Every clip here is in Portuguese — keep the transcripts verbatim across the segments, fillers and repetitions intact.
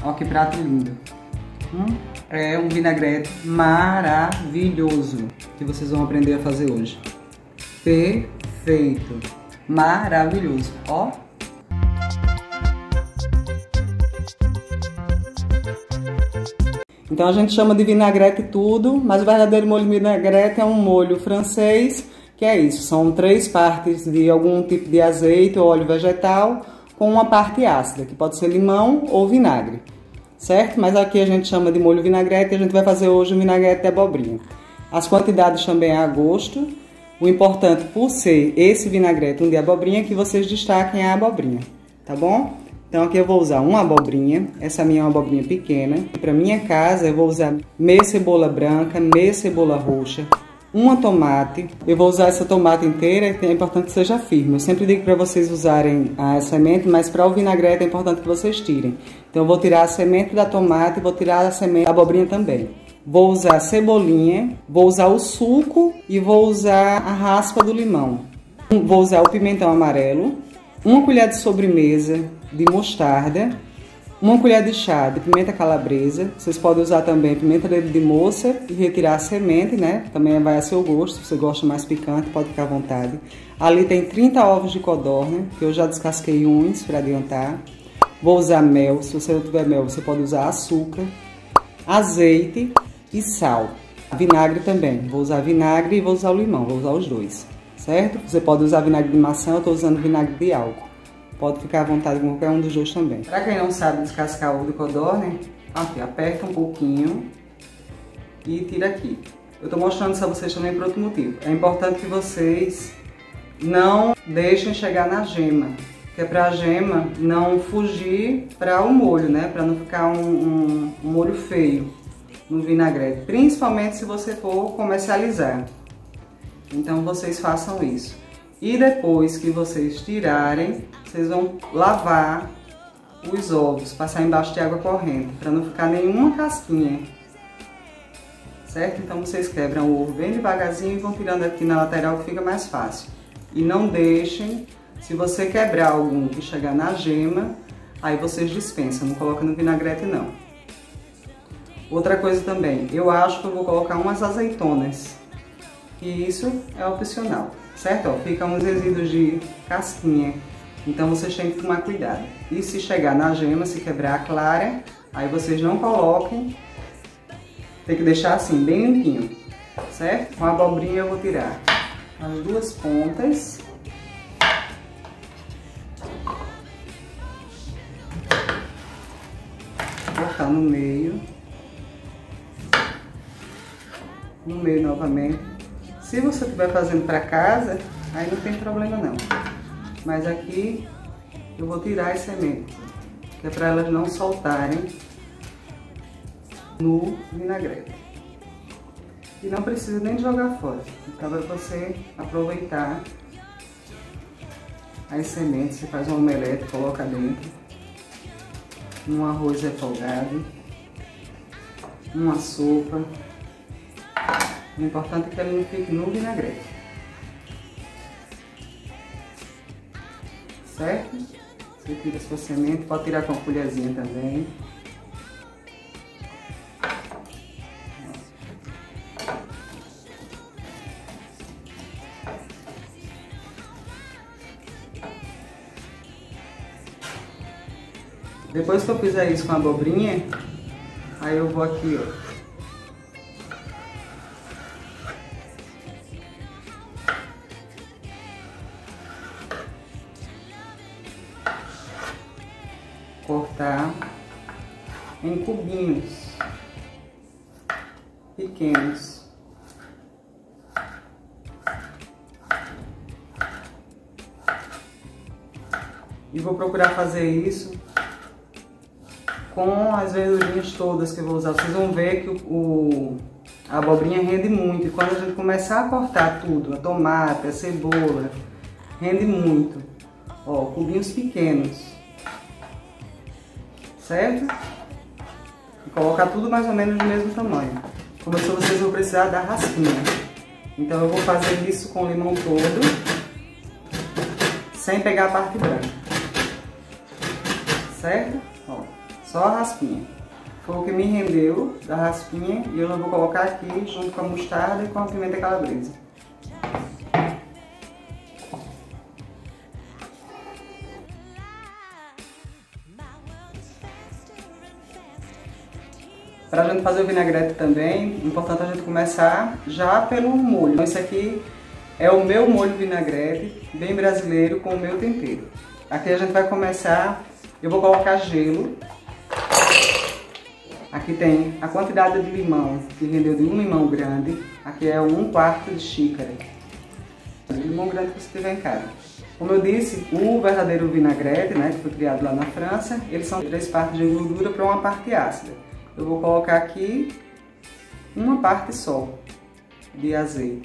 Olha que prato lindo. Hum, é um vinagrete maravilhoso que vocês vão aprender a fazer hoje. Perfeito. Maravilhoso. Ó. Então a gente chama de vinagrete tudo, mas o verdadeiro molho de vinagrete é um molho francês, que é isso, são três partes de algum tipo de azeite ou óleo vegetal, com uma parte ácida, que pode ser limão ou vinagre, certo? Mas aqui a gente chama de molho vinagrete e a gente vai fazer hoje o vinagrete de abobrinha. As quantidades também é a gosto. O importante, por ser esse vinagrete um de abobrinha, é que vocês destaquem a abobrinha, tá bom? Então aqui eu vou usar uma abobrinha, essa minha é uma abobrinha pequena. Para minha casa eu vou usar meia cebola branca, meia cebola roxa, uma tomate. Eu vou usar essa tomate inteira e é importante que seja firme. Eu sempre digo para vocês usarem a semente, mas para o vinagrete é importante que vocês tirem. Então eu vou tirar a semente da tomate e vou tirar a semente da abobrinha também. Vou usar a cebolinha, vou usar o suco e vou usar a raspa do limão. Vou usar o pimentão amarelo, uma colher de sobremesa de mostarda, uma colher de chá de pimenta calabresa. Vocês podem usar também pimenta dedo de moça e retirar a semente, né? Também vai a seu gosto, se você gosta mais picante, pode ficar à vontade. Ali tem trinta ovos de codorna, que eu já descasquei uns para adiantar. Vou usar mel, se você não tiver mel, você pode usar açúcar, azeite e sal. Vinagre também, vou usar vinagre e vou usar o limão, vou usar os dois, certo? Você pode usar vinagre de maçã, eu estou usando vinagre de álcool. Pode ficar à vontade com qualquer um dos dois também. Para quem não sabe descascar ovo de codorna, aqui, aperta um pouquinho e tira aqui. Eu estou mostrando isso a vocês também por outro motivo. É importante que vocês não deixem chegar na gema, que é para a gema não fugir para o molho, né? Para não ficar um, um, um molho feio no vinagrete, principalmente se você for comercializar. Então vocês façam isso. E depois que vocês tirarem, vocês vão lavar os ovos, passar embaixo de água corrente, para não ficar nenhuma casquinha, certo? Então vocês quebram o ovo bem devagarzinho e vão tirando aqui na lateral que fica mais fácil. E não deixem, se você quebrar algum que chegar na gema, aí vocês dispensam, não coloca no vinagrete não. Outra coisa também, eu acho que eu vou colocar umas azeitonas, e isso é opcional, certo? Ó, fica uns resíduos de casquinha, então vocês têm que tomar cuidado. E se chegar na gema, se quebrar a clara, aí vocês não coloquem, tem que deixar assim, bem limpinho, certo? Com a abobrinha eu vou tirar as duas pontas. Cortar no meio. No meio novamente. Se você estiver fazendo para casa, aí não tem problema não. Mas aqui eu vou tirar as sementes, que é para elas não soltarem no vinagrete. E não precisa nem de jogar fora. Então para você aproveitar as sementes, você faz um omelete, coloca dentro. Um arroz refogado, uma sopa. O importante é que ele não fique no vinagrete, certo? Você tira a sua semente, pode tirar com a colherzinha também. Depois que eu fizer isso com a abobrinha, aí eu vou aqui, ó. Cortar em cubinhos pequenos. E vou procurar fazer isso com as verdurinhas todas que eu vou usar. Vocês vão ver que o, o, a abobrinha rende muito. E quando a gente começar a cortar tudo, a tomate, a cebola, rende muito. Ó, cubinhos pequenos. Certo? E colocar tudo mais ou menos do mesmo tamanho. Como se vocês vão precisar da raspinha. Então eu vou fazer isso com o limão todo, sem pegar a parte branca. Certo? Ó, Só a raspinha. Foi o que me rendeu da raspinha e eu já vou colocar aqui junto com a mostarda e com a pimenta calabresa. Para a gente fazer o vinagrete também, é importante a gente começar já pelo molho. Então, esse aqui é o meu molho vinagrete, bem brasileiro, com o meu tempero. Aqui a gente vai começar, eu vou colocar gelo. Aqui tem a quantidade de limão, que rendeu de um limão grande. Aqui é um quarto de xícara. O limão grande que você tiver em casa. Como eu disse, o verdadeiro vinagrete, né, que foi criado lá na França, eles são três partes de gordura para uma parte ácida. Eu vou colocar aqui uma parte só de azeite,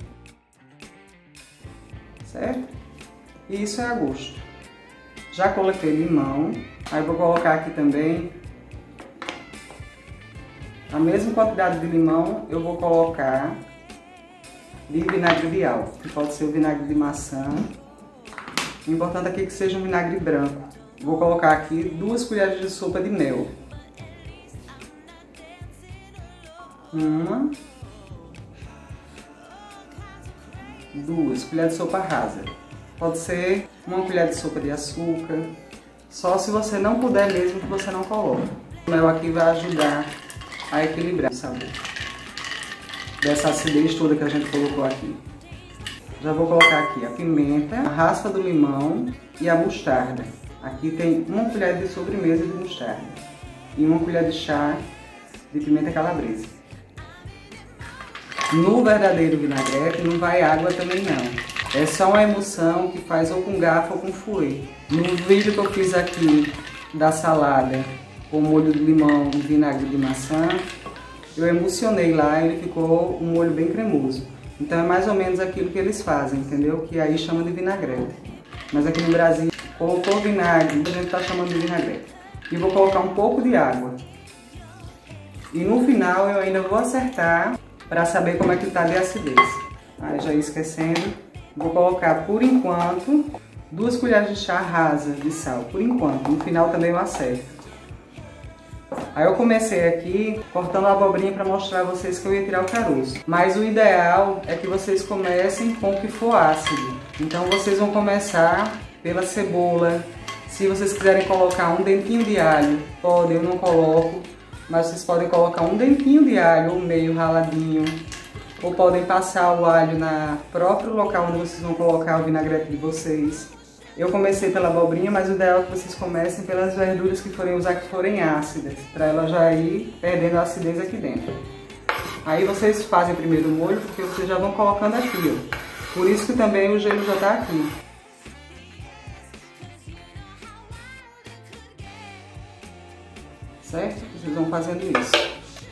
certo? E isso é a gosto. Já coloquei limão, aí vou colocar aqui também a mesma quantidade de limão. Eu vou colocar de vinagre de álcool, que pode ser o vinagre de maçã. O importante aqui é que seja um vinagre branco. Vou colocar aqui duas colheres de sopa de mel. Uma, duas colheres de sopa rasa. Pode ser uma colher de sopa de açúcar, só se você não puder mesmo que você não coloque. O mel aqui vai ajudar a equilibrar o sabor dessa acidez toda que a gente colocou aqui. Já vou colocar aqui a pimenta, a raspa do limão e a mostarda. Aqui tem uma colher de sobremesa de mostarda e uma colher de chá de pimenta calabresa. No verdadeiro vinagrete não vai água também não. É só uma emulsão que faz ou com garfo ou com fouet. No vídeo que eu fiz aqui da salada com molho de limão e vinagre de maçã, eu emulsionei lá e ele ficou um molho bem cremoso. Então é mais ou menos aquilo que eles fazem, entendeu? Que aí chama de vinagrete. Mas aqui no Brasil, colocou vinagre, a gente tá chamando de vinagrete. E vou colocar um pouco de água. E no final eu ainda vou acertar para saber como é que tá de acidez. Aí já ia esquecendo, vou colocar por enquanto duas colheres de chá rasa de sal, por enquanto. No final também eu acerto. Aí eu comecei aqui cortando a abobrinha para mostrar a vocês que eu ia tirar o caroço. Mas o ideal é que vocês comecem com o que for ácido. Então vocês vão começar pela cebola. Se vocês quiserem colocar um dentinho de alho, pode, eu não coloco. Mas vocês podem colocar um dentinho de alho ou meio raladinho. Ou podem passar o alho no próprio local onde vocês vão colocar o vinagrete de vocês. Eu comecei pela abobrinha, mas o ideal é que vocês comecem pelas verduras que forem usar, que forem ácidas, para ela já ir perdendo a acidez aqui dentro. Aí vocês fazem primeiro o molho, porque vocês já vão colocando aqui, ó. Por isso que também o gelo já está aqui. Certo? Vocês vão fazendo isso.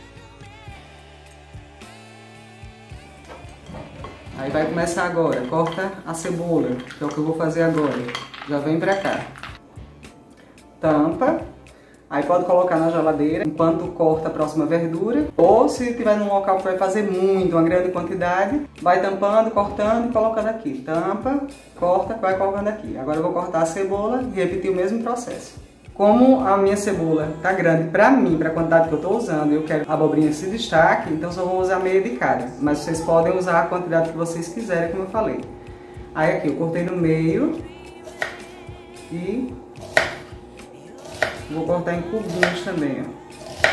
Aí vai começar agora, corta a cebola, que é o que eu vou fazer agora. Já vem pra cá. Tampa. Aí pode colocar na geladeira enquanto corta a próxima verdura. Ou se tiver num local que vai fazer muito, uma grande quantidade, vai tampando, cortando e colocando aqui. Tampa, corta, vai colocando aqui. Agora eu vou cortar a cebola e repetir o mesmo processo. Como a minha cebola tá grande pra mim, pra quantidade que eu tô usando, eu quero que a abobrinha se destaque, então só vou usar meia de cada. Mas vocês podem usar a quantidade que vocês quiserem, como eu falei. Aí aqui, eu cortei no meio e vou cortar em cubinhos também, ó.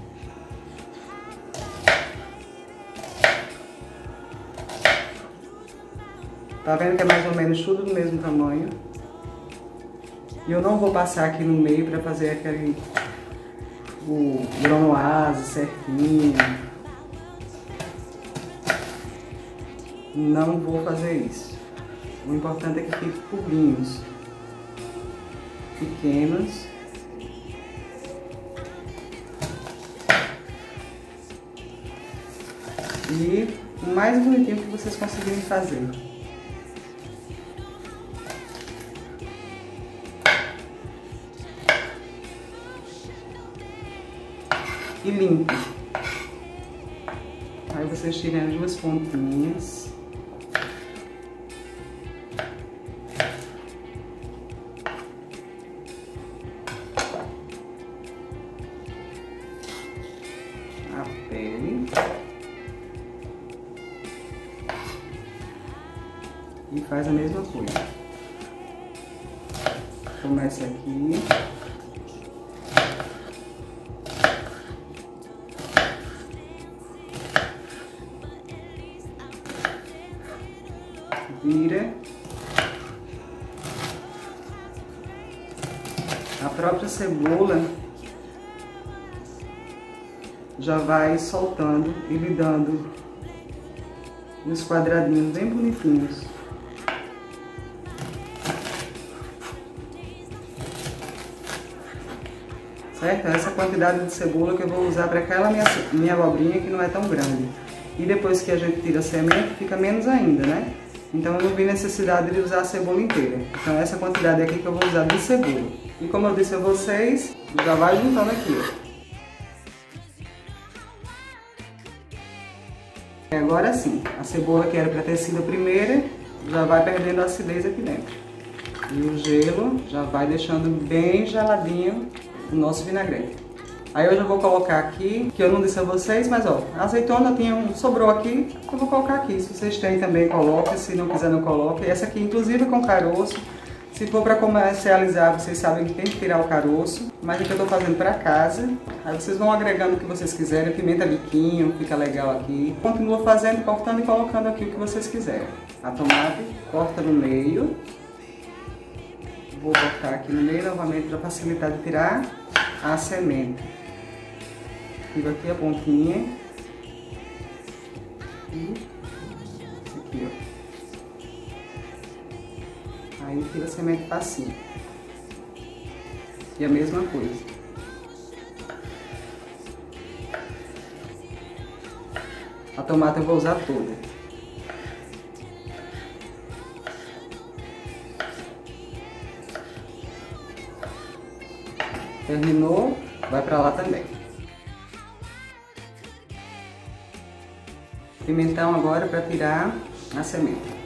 Tá vendo que é mais ou menos tudo do mesmo tamanho? E eu não vou passar aqui no meio para fazer aquele o granuase certinho. Não vou fazer isso. O importante é que fique cubinhos pequenos. E o mais bonitinho que vocês conseguirem fazer. E limpo. Aí vocês tiram as duas pontinhas. a pele. E faz a mesma coisa. Começa aqui. Vira. A própria cebola já vai soltando e lhe dando uns quadradinhos bem bonitinhos. Certo? Essa quantidade de cebola que eu vou usar para aquela minha, minha abobrinha que não é tão grande. E depois que a gente tira a semente, fica menos ainda, né? Então eu não vi necessidade de usar a cebola inteira. Então essa quantidade aqui que eu vou usar de cebola. E como eu disse a vocês, já vai juntando aqui, ó. E agora sim, a cebola que era para ter sido a primeira, já vai perdendo a acidez aqui dentro. E o gelo já vai deixando bem geladinho o nosso vinagrete. Aí eu já vou colocar aqui, que eu não disse a vocês, mas ó, a azeitona tinha um, sobrou aqui, eu vou colocar aqui. Se vocês têm também, coloque, se não quiser não coloque. Essa aqui inclusive com caroço. Se for para comercializar, vocês sabem que tem que tirar o caroço, mas aqui eu tô fazendo para casa. Aí vocês vão agregando o que vocês quiserem, pimenta biquinho, fica legal aqui. Continua fazendo, cortando e colocando aqui o que vocês quiserem. A tomate, corta no meio. Vou cortar aqui no meio novamente para facilitar de tirar a semente. Tiro aqui a pontinha. E aqui, ó. Aí tira a semente facinho. E a mesma coisa. A tomate eu vou usar toda. Terminou, vai pra lá também. Pimentão agora para tirar a semente.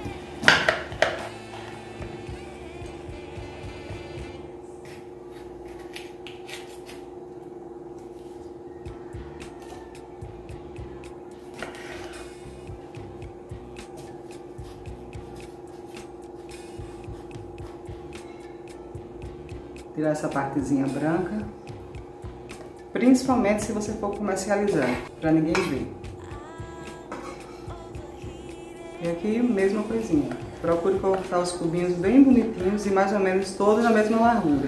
Tirar essa partezinha branca, principalmente se você for comercializar, para ninguém ver. E aqui, mesma coisinha. Procure cortar os cubinhos bem bonitinhos e mais ou menos todos na mesma largura.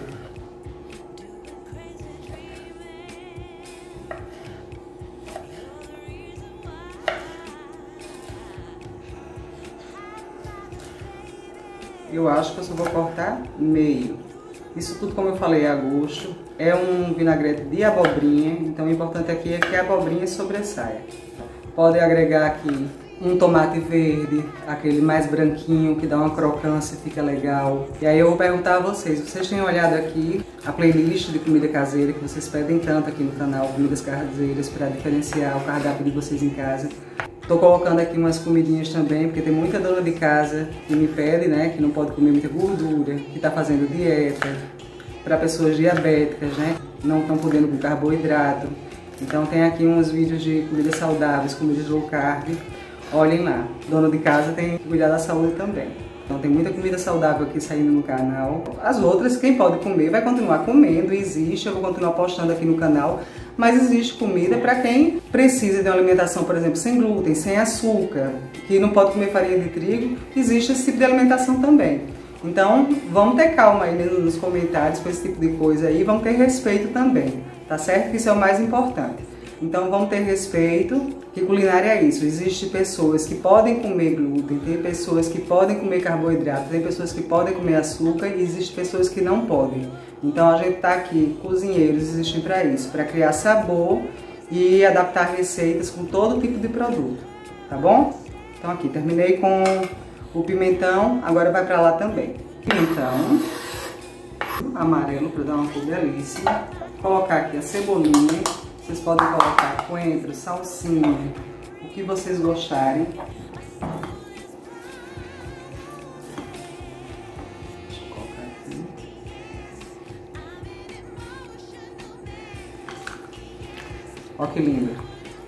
Eu acho que eu só vou cortar meio. Isso tudo, como eu falei, é a gosto. É um vinagrete de abobrinha, então o importante aqui é que a abobrinha sobressaia. Pode agregar aqui um tomate verde, aquele mais branquinho, que dá uma crocância, fica legal. E aí eu vou perguntar a vocês, vocês têm olhado aqui a playlist de comida caseira, que vocês pedem tanto aqui no canal, Comidas Caseiras, para diferenciar o cardápio de vocês em casa. Tô colocando aqui umas comidinhas também, porque tem muita dona de casa que me pede, né, que não pode comer muita gordura, que tá fazendo dieta, para pessoas diabéticas, né, não estão podendo com carboidrato. Então tem aqui uns vídeos de comidas saudáveis, comidas low carb. Olhem lá, dona de casa tem que cuidar da saúde também. Então tem muita comida saudável aqui saindo no canal. As outras, quem pode comer, vai continuar comendo, existe, eu vou continuar postando aqui no canal. Mas existe comida para quem precisa de uma alimentação, por exemplo, sem glúten, sem açúcar, que não pode comer farinha de trigo, existe esse tipo de alimentação também. Então, vamos ter calma aí nos comentários com esse tipo de coisa aí, vamos ter respeito também, tá certo? Que isso é o mais importante. Então, vamos ter respeito, que culinária é isso. Existem pessoas que podem comer glúten, tem pessoas que podem comer carboidrato, tem pessoas que podem comer açúcar e existem pessoas que não podem. Então, a gente tá aqui, cozinheiros existem para isso, para criar sabor e adaptar receitas com todo tipo de produto, tá bom? Então, aqui, terminei com o pimentão, agora vai para lá também. Pimentão amarelo para dar uma cor belíssima. Colocar aqui a cebolinha. Vocês podem colocar coentro, salsinha, o que vocês gostarem. Deixa eu colocar aqui. Olha que lindo.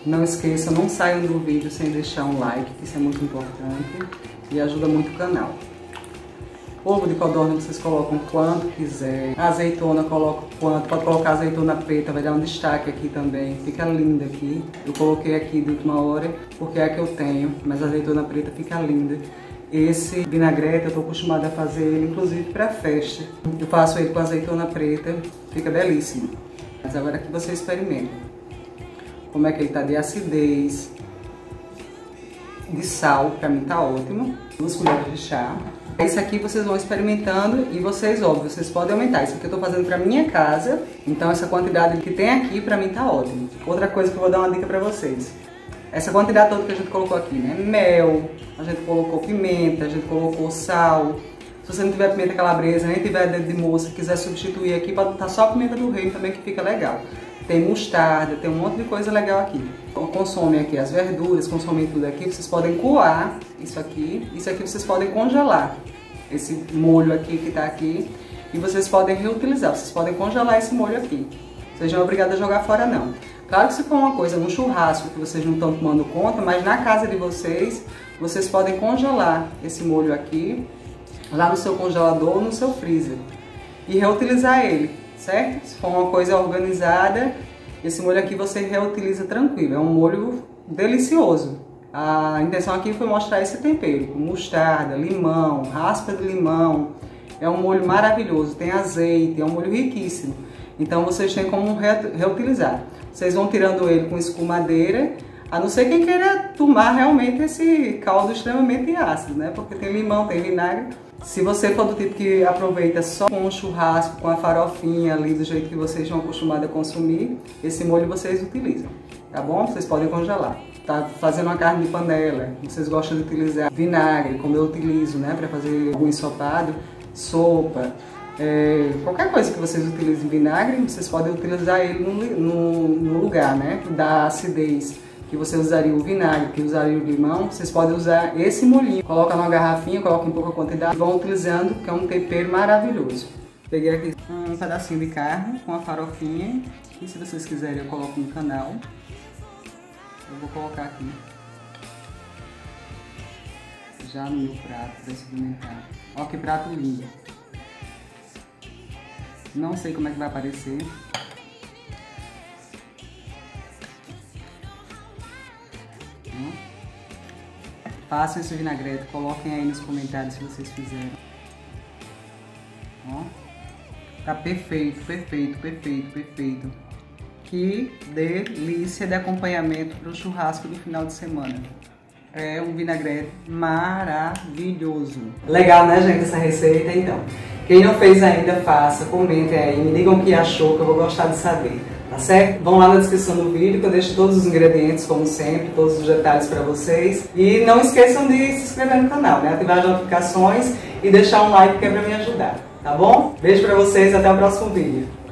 Não esqueça, não saiam do vídeo sem deixar um like, que isso é muito importante e ajuda muito o canal. Ovo de codorna vocês colocam quanto quiser. A azeitona coloca quanto. Pode colocar azeitona preta, vai dar um destaque aqui também. Fica linda aqui. Eu coloquei aqui de última hora porque é a que eu tenho, mas a azeitona preta fica linda. Esse vinagrete eu tô acostumada a fazer ele inclusive para festa. Eu faço ele com azeitona preta, fica belíssimo. Mas agora que você experimenta. Como é que ele tá de acidez, de sal, pra mim tá ótimo. Duas colheres de chá. Esse aqui vocês vão experimentando e vocês, óbvio, vocês podem aumentar. Isso aqui eu tô fazendo pra minha casa, então essa quantidade que tem aqui pra mim tá ótimo. Outra coisa que eu vou dar uma dica pra vocês. Essa quantidade toda que a gente colocou aqui, né? Mel, a gente colocou pimenta, a gente colocou sal. Se você não tiver pimenta calabresa, nem tiver dedo de moça, quiser substituir aqui, pode botar só pimenta do reino também, que fica legal. Tem mostarda, tem um monte de coisa legal aqui. Então, consomem aqui as verduras, consomem tudo aqui. Vocês podem coar isso aqui. Isso aqui vocês podem congelar. Esse molho aqui que tá aqui. E vocês podem reutilizar. Vocês podem congelar esse molho aqui. Vocês não são obrigados a jogar fora, não. Claro que se for uma coisa, um churrasco que vocês não estão tomando conta, mas na casa de vocês, vocês podem congelar esse molho aqui, lá no seu congelador ou no seu freezer. E reutilizar ele, certo? Se for uma coisa organizada, esse molho aqui você reutiliza tranquilo. É um molho delicioso. A intenção aqui foi mostrar esse tempero, com mostarda, limão, raspa de limão. É um molho maravilhoso, tem azeite, é um molho riquíssimo. Então vocês têm como reutilizar. Vocês vão tirando ele com escumadeira, a não ser quem queira tomar realmente esse caldo extremamente ácido, né? Porque tem limão, tem vinagre. Se você for do tipo que aproveita só com o churrasco, com a farofinha ali, do jeito que vocês estão acostumados a consumir, esse molho vocês utilizam, tá bom? Vocês podem congelar. Tá fazendo uma carne de panela, vocês gostam de utilizar vinagre, como eu utilizo, né? Para fazer algum ensopado, sopa, é, qualquer coisa que vocês utilizem vinagre, vocês podem utilizar ele no, no, no lugar, né? Da acidez que você usaria o vinagre, que usaria o limão, vocês podem usar esse molhinho. Coloca numa garrafinha, coloca em pouca quantidade e vão utilizando, que é um tempero maravilhoso. Peguei aqui um pedacinho de carne com a farofinha, e se vocês quiserem eu coloco no canal. Eu vou colocar aqui, já no meu prato, para experimentar. Olha que prato lindo. Não sei como é que vai aparecer. Façam esse vinagrete, coloquem aí nos comentários se vocês fizeram. Ó, tá perfeito, perfeito, perfeito, perfeito. Que delícia de acompanhamento para o churrasco do final de semana. É um vinagrete maravilhoso. Legal, né, gente, essa receita? Então, quem não fez ainda, faça, comentem aí, me digam o que achou, que eu vou gostar de saber. Tá certo? Vão lá na descrição do vídeo que eu deixo todos os ingredientes, como sempre, todos os detalhes para vocês. E não esqueçam de se inscrever no canal, né? Ativar as notificações e deixar um like que é para me ajudar, tá bom? Beijo para vocês, até o próximo vídeo.